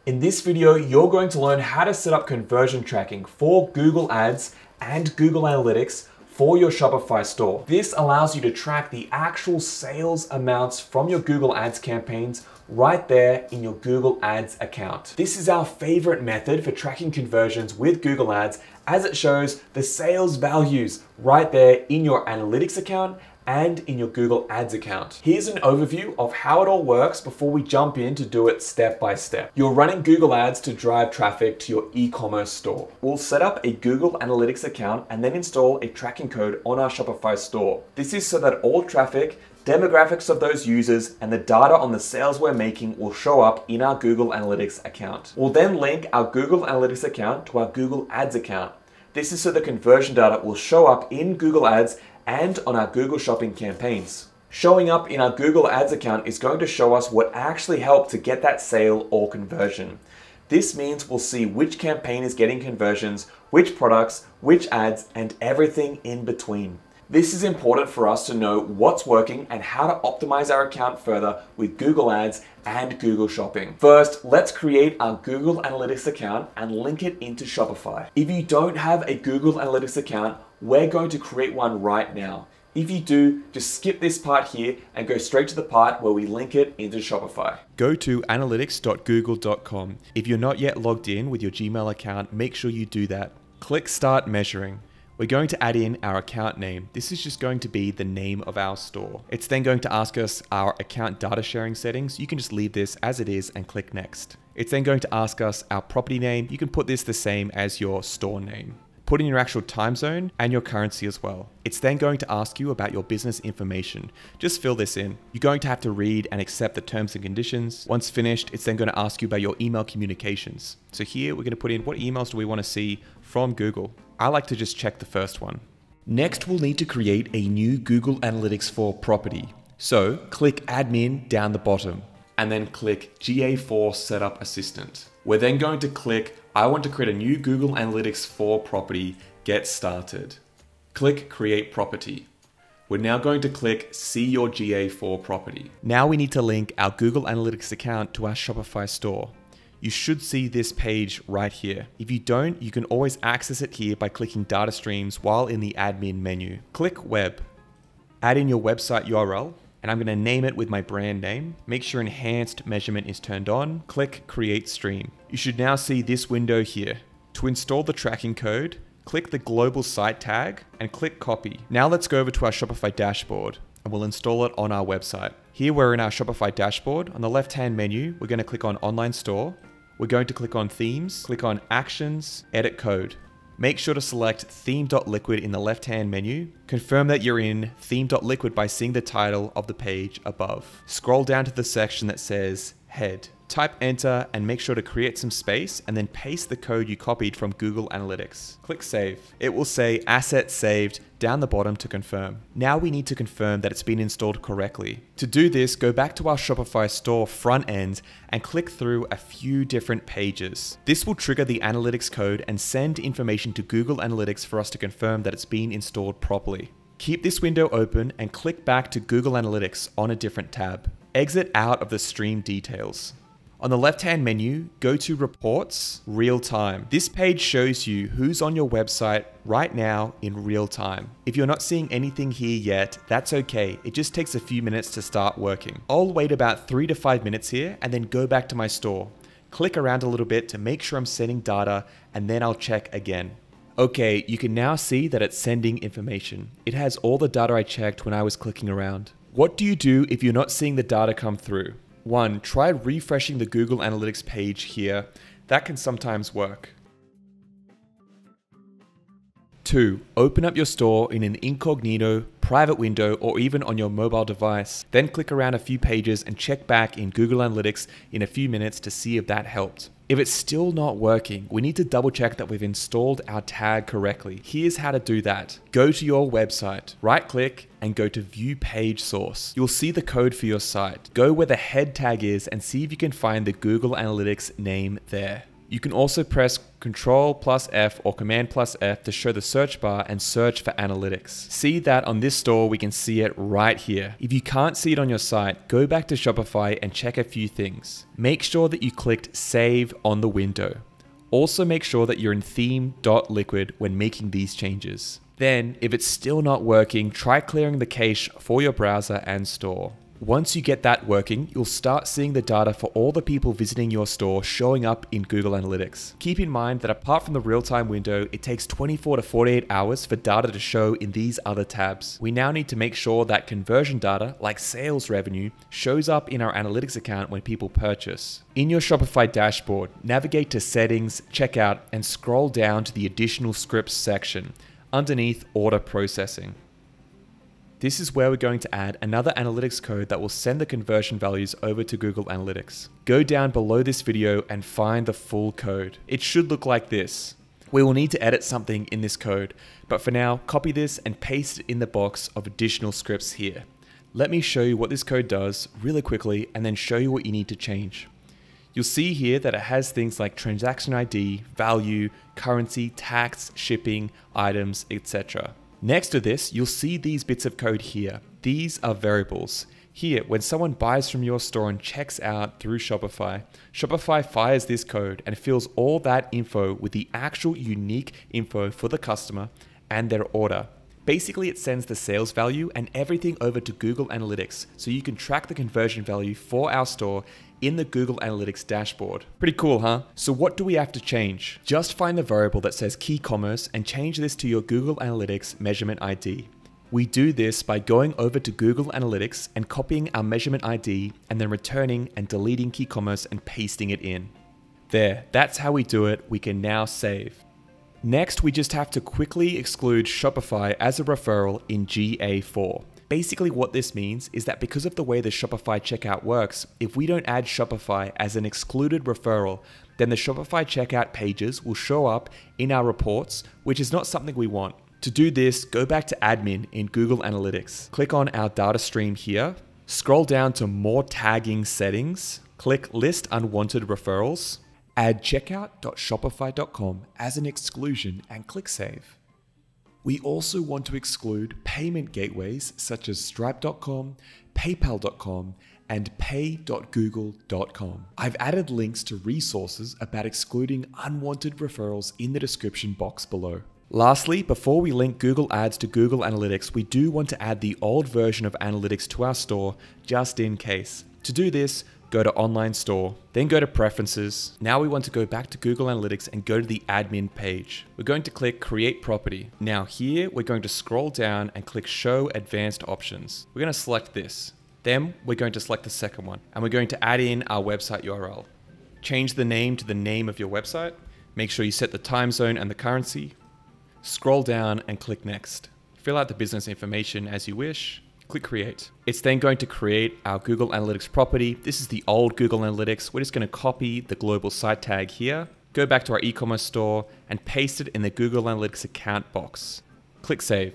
In this video, you're going to learn how to set up conversion tracking for Google Ads and Google Analytics for your Shopify store. This allows you to track the actual sales amounts from your Google Ads campaigns right there in your Google Ads account. This is our favorite method for tracking conversions with Google Ads, as it shows the sales values right there in your Analytics account and in your Google Ads account. Here's an overview of how it all works before we jump in to do it step by step. You're running Google Ads to drive traffic to your e-commerce store. We'll set up a Google Analytics account and then install a tracking code on our Shopify store. This is so that all traffic, demographics of those users, and the data on the sales we're making will show up in our Google Analytics account. We'll then link our Google Analytics account to our Google Ads account. This is so the conversion data will show up in Google Ads and on our Google Shopping campaigns. Showing up in our Google Ads account is going to show us what actually helped to get that sale or conversion. This means we'll see which campaign is getting conversions, which products, which ads, and everything in between. This is important for us to know what's working and how to optimize our account further with Google Ads and Google Shopping. First, let's create our Google Analytics account and link it into Shopify. If you don't have a Google Analytics account, we're going to create one right now. If you do, just skip this part here and go straight to the part where we link it into Shopify. Go to analytics.google.com. If you're not yet logged in with your Gmail account, make sure you do that. Click Start Measuring. We're going to add in our account name. This is just going to be the name of our store. It's then going to ask us our account data sharing settings. You can just leave this as it is and click Next. It's then going to ask us our property name. You can put this the same as your store name. Put in your actual time zone and your currency as well. It's then going to ask you about your business information. Just fill this in. You're going to have to read and accept the terms and conditions. Once finished, it's then going to ask you about your email communications. So here we're going to put in what emails do we want to see from Google. I like to just check the first one. Next, we'll need to create a new Google Analytics for property. So click Admin down the bottom and then click GA4 Setup Assistant. We're then going to click I want to create a new Google Analytics for property, get started. Click Create Property. We're now going to click See Your GA4 property. Now we need to link our Google Analytics account to our Shopify store. You should see this page right here. If you don't, you can always access it here by clicking Data Streams while in the admin menu. Click Web. Add in your website URL, and I'm going to name it with my brand name. Make sure Enhanced Measurement is turned on. Click Create Stream. You should now see this window here. To install the tracking code, click the global site tag and click Copy. Now let's go over to our Shopify dashboard and we'll install it on our website. Here we're in our Shopify dashboard. On the left-hand menu, we're going to click on Online Store. We're going to click on Themes, click on Actions, Edit Code. Make sure to select Theme.liquid in the left-hand menu. Confirm that you're in Theme.liquid by seeing the title of the page above. Scroll down to the section that says Head. Type Enter and make sure to create some space and then paste the code you copied from Google Analytics. Click Save. It will say Asset Saved down the bottom to confirm. Now we need to confirm that it's been installed correctly. To do this, go back to our Shopify store front end and click through a few different pages. This will trigger the Analytics code and send information to Google Analytics for us to confirm that it's been installed properly. Keep this window open and click back to Google Analytics on a different tab. Exit out of the stream details. On the left-hand menu, go to Reports, Real Time. This page shows you who's on your website right now in real time. If you're not seeing anything here yet, that's okay. It just takes a few minutes to start working. I'll wait about 3 to 5 minutes here and then go back to my store. Click around a little bit to make sure I'm sending data and then I'll check again. Okay, you can now see that it's sending information. It has all the data I checked when I was clicking around. What do you do if you're not seeing the data come through? 1. Try refreshing the Google Analytics page here. That can sometimes work. 2. Open up your store in an incognito, private window, or even on your mobile device. Then click around a few pages and check back in Google Analytics in a few minutes to see if that helped. If it's still not working, we need to double check that we've installed our tag correctly. Here's how to do that. Go to your website, right click and go to View Page Source. You'll see the code for your site. Go where the head tag is and see if you can find the Google Analytics name there. You can also press Ctrl+F or Command+F to show the search bar and search for analytics. See that on this store, we can see it right here. If you can't see it on your site, go back to Shopify and check a few things. Make sure that you clicked Save on the window. Also make sure that you're in theme.liquid when making these changes. Then, if it's still not working, try clearing the cache for your browser and store. Once you get that working, you'll start seeing the data for all the people visiting your store showing up in Google Analytics. Keep in mind that apart from the real-time window, it takes 24 to 48 hours for data to show in these other tabs. We now need to make sure that conversion data, like sales revenue, shows up in our analytics account when people purchase. In your Shopify dashboard, navigate to Settings, Checkout, and scroll down to the Additional Scripts section, underneath Order Processing. This is where we're going to add another analytics code that will send the conversion values over to Google Analytics. Go down below this video and find the full code. It should look like this. We will need to edit something in this code, but for now, copy this and paste it in the box of additional scripts here. Let me show you what this code does really quickly and then show you what you need to change. You'll see here that it has things like transaction ID, value, currency, tax, shipping, items, etc. Next to this, you'll see these bits of code here. These are variables. Here, when someone buys from your store and checks out through Shopify, Shopify fires this code and fills all that info with the actual unique info for the customer and their order. Basically, it sends the sales value and everything over to Google Analytics so you can track the conversion value for our store in the Google Analytics dashboard. Pretty cool, huh? So what do we have to change? Just find the variable that says key commerce and change this to your Google Analytics measurement ID. We do this by going over to Google Analytics and copying our measurement ID and then returning and deleting key commerce and pasting it in. There, that's how we do it. We can now save. Next, we just have to quickly exclude Shopify as a referral in GA4. Basically what this means is that because of the way the Shopify checkout works, if we don't add Shopify as an excluded referral, then the Shopify checkout pages will show up in our reports, which is not something we want. To do this, go back to Admin in Google Analytics. Click on our data stream here, scroll down to More Tagging Settings, click List Unwanted Referrals, add checkout.shopify.com as an exclusion and click Save. We also want to exclude payment gateways such as Stripe.com, PayPal.com, and Pay.Google.com. I've added links to resources about excluding unwanted referrals in the description box below. Lastly, before we link Google Ads to Google Analytics, we do want to add the old version of Analytics to our store just in case. To do this, go to Online Store, then go to Preferences. Now we want to go back to Google Analytics and go to the admin page. We're going to click Create Property. Now here, we're going to scroll down and click Show Advanced Options. We're going to select this. Then we're going to select the second one, and we're going to add in our website URL. Change the name to the name of your website. Make sure you set the time zone and the currency. Scroll down and click Next. Fill out the business information as you wish. Click Create. It's then going to create our Google Analytics property. This is the old Google Analytics. We're just going to copy the global site tag here, go back to our e-commerce store and paste it in the Google Analytics account box. Click Save.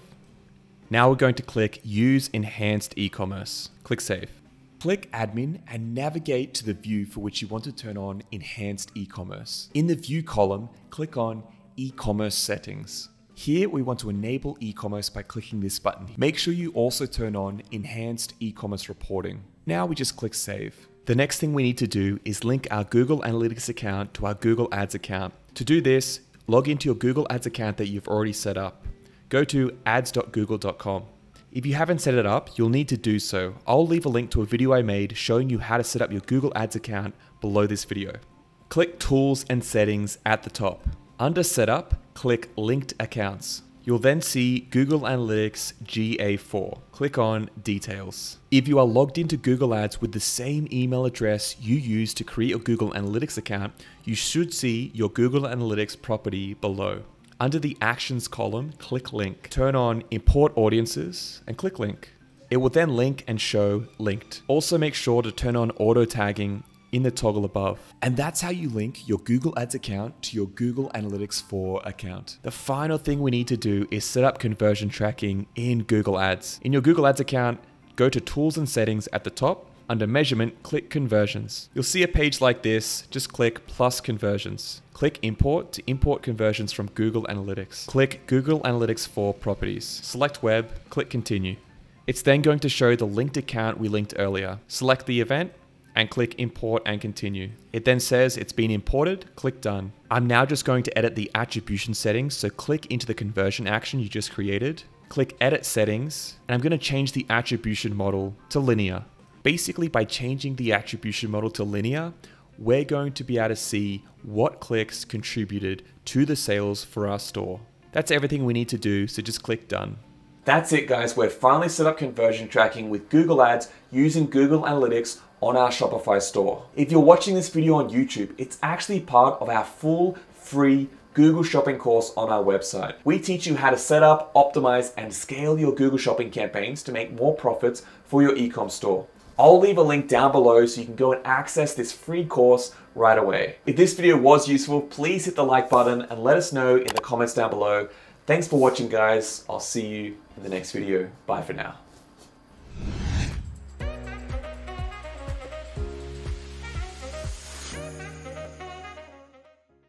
Now we're going to click Use Enhanced E-commerce. Click Save. Click Admin and navigate to the view for which you want to turn on Enhanced E-commerce. In the View column, click on E-commerce Settings. Here we want to enable e-commerce by clicking this button. Make sure you also turn on Enhanced E-commerce Reporting. Now we just click Save. The next thing we need to do is link our Google Analytics account to our Google Ads account. To do this, log into your Google Ads account that you've already set up. Go to ads.google.com. If you haven't set it up, you'll need to do so. I'll leave a link to a video I made showing you how to set up your Google Ads account below this video. Click Tools and Settings at the top. Under Setup, click Linked Accounts. You'll then see Google Analytics GA4. Click on Details. If you are logged into Google Ads with the same email address you used to create your Google Analytics account, you should see your Google Analytics property below. Under the Actions column, click Link. Turn on Import Audiences and click Link. It will then link and show Linked. Also make sure to turn on Auto Tagging in the toggle above. And that's how you link your Google Ads account to your Google Analytics 4 account. The final thing we need to do is set up conversion tracking in Google Ads. In your Google Ads account, go to Tools and Settings at the top, Under measurement, click conversions. You'll see a page like this, just click plus conversions. Click import to import conversions from Google Analytics. Click Google Analytics for properties. Select web, click continue. It's then going to show the linked account we linked earlier. Select the event and click import and continue. It then says it's been imported, click done. I'm now just going to edit the attribution settings, so click into the conversion action you just created, click edit settings, and I'm going to change the attribution model to linear. Basically, by changing the attribution model to linear, we're going to be able to see what clicks contributed to the sales for our store. That's everything we need to do, so just click done. That's it guys, we've finally set up conversion tracking with Google Ads using Google Analytics on our Shopify store. If you're watching this video on YouTube, it's actually part of our full free Google Shopping course on our website. We teach you how to set up, optimize, and scale your Google Shopping campaigns to make more profits for your e-com store. I'll leave a link down below so you can go and access this free course right away. If this video was useful, please hit the like button and let us know in the comments down below. Thanks for watching guys. I'll see you in the next video. Bye for now.